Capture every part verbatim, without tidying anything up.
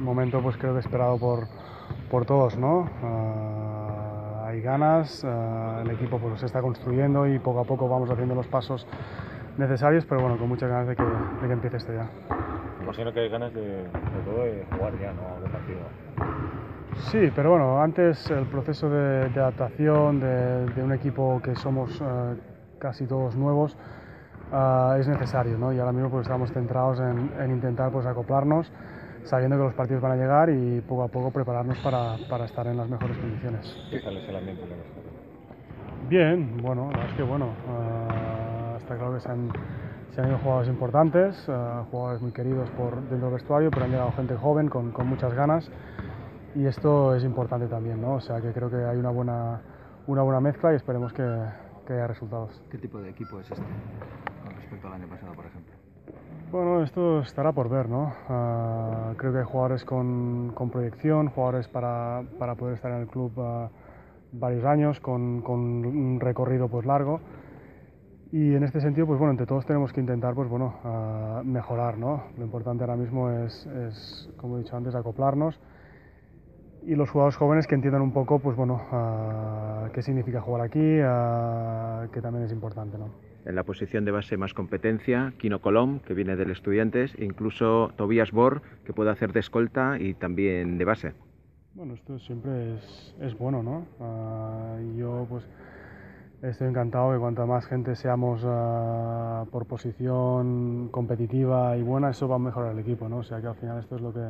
momento pues creo que esperado por, por todos, ¿no? Uh, hay ganas, uh, el equipo pues se está construyendo y poco a poco vamos haciendo los pasos necesarios, pero bueno, con muchas ganas de que, de que empiece esto ya. Imagino que hay ganas de, de todo de jugar ya, ¿no? De partido. Sí, pero bueno, antes el proceso de, de adaptación de, de un equipo que somos uh, casi todos nuevos uh, es necesario, ¿no? Y ahora mismo pues estamos centrados en, en intentar pues acoplarnos, sabiendo que los partidos van a llegar y poco a poco prepararnos para, para estar en las mejores condiciones. ¿Qué tal es el ambiente? Bien, bueno, la verdad es que bueno, uh, está claro que se han, se han ido jugadores importantes, uh, jugadores muy queridos por dentro del vestuario, pero han llegado gente joven con, con muchas ganas. Y esto es importante también, ¿no? O sea que creo que hay una buena, una buena mezcla y esperemos que, que haya resultados. ¿Qué tipo de equipo es este con respecto al año pasado, por ejemplo? Bueno, esto estará por ver, ¿no? Uh, creo que hay jugadores con, con proyección, jugadores para, para poder estar en el club uh, varios años, con, con un recorrido pues largo. Y en este sentido, pues bueno, entre todos tenemos que intentar, pues bueno, uh, mejorar, ¿no? Lo importante ahora mismo es, es, como he dicho antes, acoplarnos. Y los jugadores jóvenes que entiendan un poco, pues bueno, uh, qué significa jugar aquí, uh, que también es importante, ¿no? En la posición de base más competencia, Kino Colom, que viene del Estudiantes, incluso Tobias Bor, que puede hacer de escolta y también de base. Bueno, esto siempre es, es bueno, ¿no? Uh, yo pues estoy encantado que cuanta más gente seamos uh, por posición competitiva y buena, eso va a mejorar el equipo, ¿no? O sea que al final esto es lo que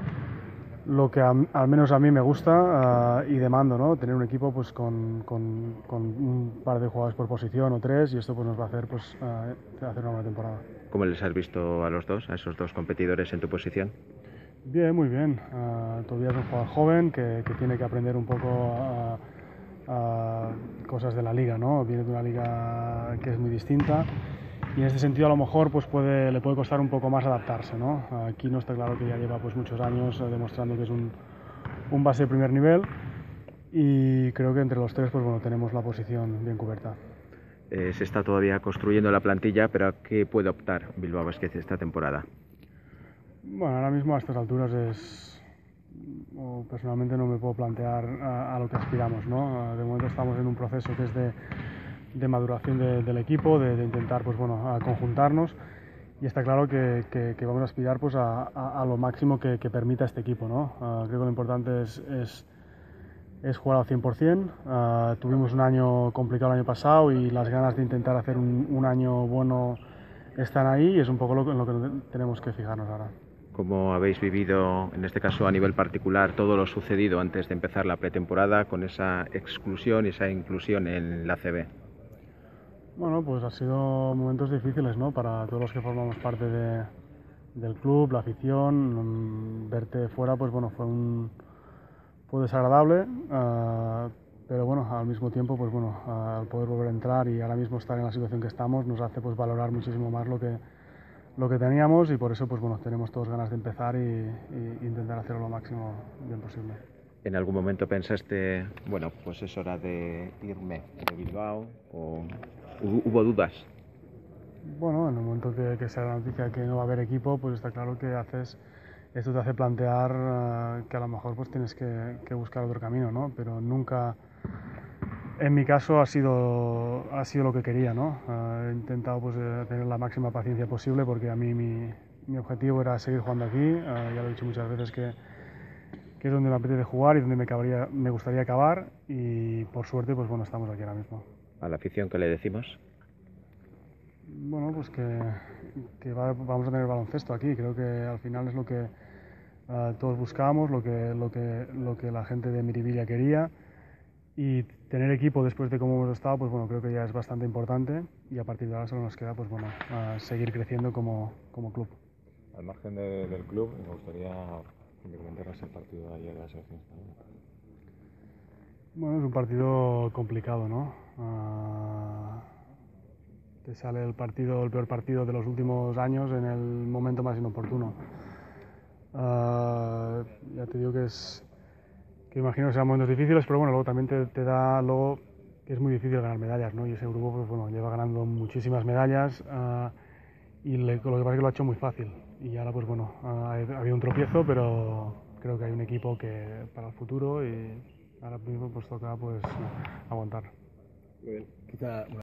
lo que a, al menos a mí me gusta uh, y demando, ¿no? Tener un equipo pues con, con, con un par de jugadores por posición o tres, y esto pues nos va a hacer pues uh, hacer una buena temporada. ¿Cómo les has visto a los dos, a esos dos competidores en tu posición? Bien, muy bien. Uh, Todavía es un jugador joven que, que tiene que aprender un poco uh, uh, cosas de la liga, ¿no? Viene de una liga que es muy distinta. Y en este sentido a lo mejor pues puede, le puede costar un poco más adaptarse, ¿no? Aquí no está claro que ya lleva pues muchos años eh, demostrando que es un, un base de primer nivel, y creo que entre los tres pues bueno, tenemos la posición bien cubierta. Eh, se está todavía construyendo la plantilla, pero ¿a qué puede optar Bilbao Basket esta temporada? Bueno, ahora mismo a estas alturas es, o personalmente no me puedo plantear a, a lo que aspiramos, ¿no? De momento estamos en un proceso que es de de maduración de, del equipo, de, de intentar pues bueno, a conjuntarnos, y está claro que, que, que vamos a aspirar pues a, a, a lo máximo que, que permita este equipo, ¿no? Uh, creo que lo importante es, es, es jugar al cien por cien. Uh, tuvimos un año complicado el año pasado y las ganas de intentar hacer un, un año bueno están ahí, y es un poco lo, en lo que tenemos que fijarnos ahora. ¿Cómo habéis vivido, en este caso a nivel particular, todo lo sucedido antes de empezar la pretemporada con esa exclusión y esa inclusión en la A C B? Bueno, pues ha sido momentos difíciles, ¿no? Para todos los que formamos parte de, del club, la afición. Verte fuera, pues bueno, fue un fue desagradable, uh, pero bueno, al mismo tiempo, pues bueno, uh, al poder volver a entrar y ahora mismo estar en la situación que estamos, nos hace pues valorar muchísimo más lo que lo que teníamos, y por eso pues bueno, tenemos todos ganas de empezar y, y intentar hacerlo lo máximo bien posible. ¿En algún momento pensaste, bueno, pues es hora de irme de Bilbao, o hubo dudas? Bueno, en el momento que, que sea la noticia que no va a haber equipo, pues está claro que haces, esto te hace plantear uh, que a lo mejor pues tienes que, que buscar otro camino, ¿no? Pero nunca, en mi caso ha sido, ha sido lo que quería, ¿no? Uh, he intentado pues tener la máxima paciencia posible, porque a mí mi, mi objetivo era seguir jugando aquí. Uh, ya lo he dicho muchas veces que que es donde me apetece jugar y donde me, acabaría, me gustaría acabar, y por suerte pues bueno, estamos aquí ahora mismo. ¿A la afición qué le decimos? Bueno, pues que, que va, vamos a tener baloncesto aquí. Creo que al final es lo que uh, todos buscábamos, lo que, lo, que, lo que la gente de Miribilla quería, y tener equipo después de cómo hemos estado, pues bueno, creo que ya es bastante importante, y a partir de ahora solo nos queda pues bueno, uh, seguir creciendo como, como club. Al margen de, del club, me gustaría que comentaras el partido de ayer de la selección española. Bueno, es un partido complicado, ¿no? Uh, te sale el partido, el peor partido de los últimos años en el momento más inoportuno. Uh, ya te digo que es que imagino que serán momentos difíciles, pero bueno, luego también te, te da luego que es muy difícil ganar medallas, ¿no? Y ese grupo pues bueno, lleva ganando muchísimas medallas, uh, y le, lo que pasa es que lo ha hecho muy fácil, y ahora pues bueno, uh, había un tropiezo, pero equipo que para el futuro y ahora mismo pues toca pues aguantar. Muy bien. Quizá, bueno,